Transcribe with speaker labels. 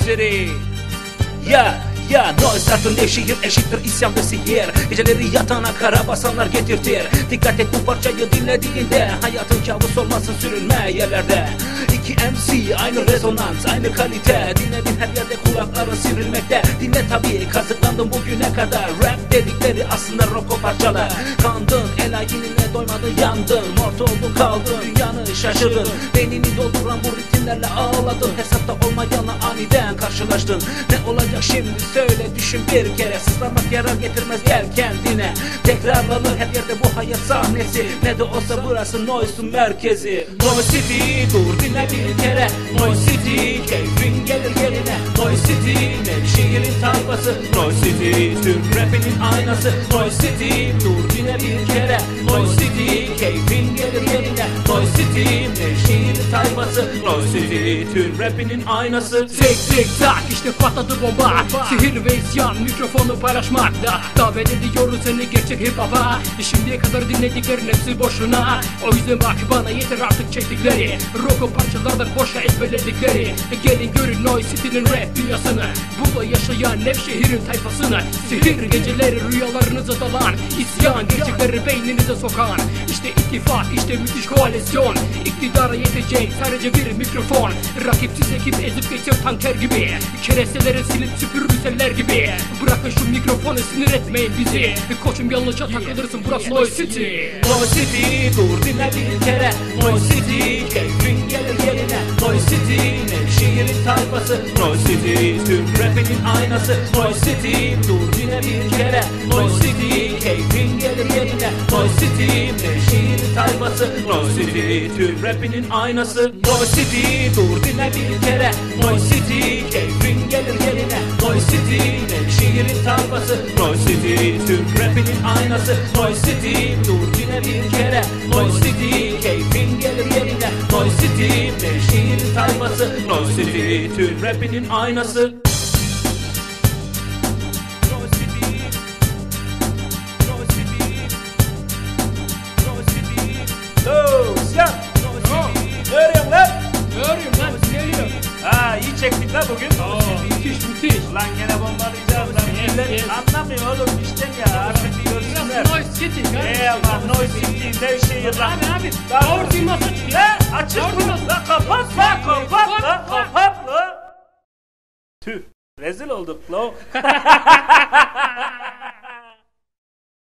Speaker 1: City. Ya noise artın şehir eşittir isyan ve sihir. Geceleri yatağına kara basanlar getirtir. Dikkat et bu parçayı dinlediğinde hayatın kabus olmasın sürünme yerlerde. İki MC aynı rezonans aynı kalite. Dinledin her yerde kulakların sivrilmekte. Dinle tabi kazıklandım bugüne kadar. Rap dedikleri aslında roko parçalar. Kandın el ayinine doymadın yandın. Mort oldun kaldın dünyanı şaşırdın. Beynini dolduran bu ritimlerle ağladın. Hesapta olmayanla aniden karşılaştın. Ne olacak şimdi söyle düşün bir kere. Sızlanmak yarar getirmez gel kendine. Tekrarlanır her yerde bu hayat sahnesi. Ne de olsa burası Noise'un merkezi. Noise City dur dinle bir kere. Noise City keyfin gelir yerine. Noise City Nevşehir'in tayfası. Noise City tüm rapinin aynası. Noise City dur dinle bir kere. Noise City keyfin gelir yerine. Noise City Nevşehir'in tayfası. Noise City tüm rapinin aynası.
Speaker 2: Tek tek tak işte patladı bomba. Sihir ve isyan mikrofonu paylaşmakta. Davet ediyoruz seni gerçek hip hop'a. Şimdiye kadar dinlediklerin hepsi boşuna. O yüzden bak bana yeter artık çektikleri. Roko parçalardan boşa ezberledikleri. Gelin görün Noise City'nin rap dünyasını. Burada yaşayan Nevşehir'in tayfasını. Sihir geceleri rüyalarınıza dalan. İsyan gerçekleri beyninize sokan. İşte ittifak işte müthiş koalisyon. İktidara yetecek sadece bir mikrofon. Rakipsiz ekip ezip geçiyor tanker gibi. Keresteleri silip süpürürseler gibi. Bırakın şu mikrofonu sinir etmeyin bizi. Koçum yanlışa takılırsın burası Noise City.
Speaker 1: Noise City dur dinle bir kere. Noise City keyfin gelir yerine. Noise City Nevşehir'in tayfası. Noise City tüm rapinin aynası. Noise City dur dinle bir kere. Noise City keyfin gelir yerine. Noise City Nevşehir'in tayfası. Noise City tüm rapinin aynası. Noise City dur dinle bir kere. Noise City keyfin gelir yerine. Noise City Nevşehir'in tayfası. Noise City tüm rapinin aynası. Noise City dur dinle bir kere. Noise City keyfin gelir yerine. Noise City Nevşehir'in tayfası. Noise City tüm rapinin aynası. İyi çektik lan bugün.
Speaker 2: Müthiş.
Speaker 1: Lan gene bombalayacağız lan. Millet anlamıyor oğlum işten ya. Artık bir görsünler.
Speaker 2: Noise City.
Speaker 1: Ama Noise City Nevşehir lan.
Speaker 2: Abi. Doğru duyması çıkıyor.
Speaker 1: Açık bunu. Lan kapat lan. Tüh. Rezil olduk lo.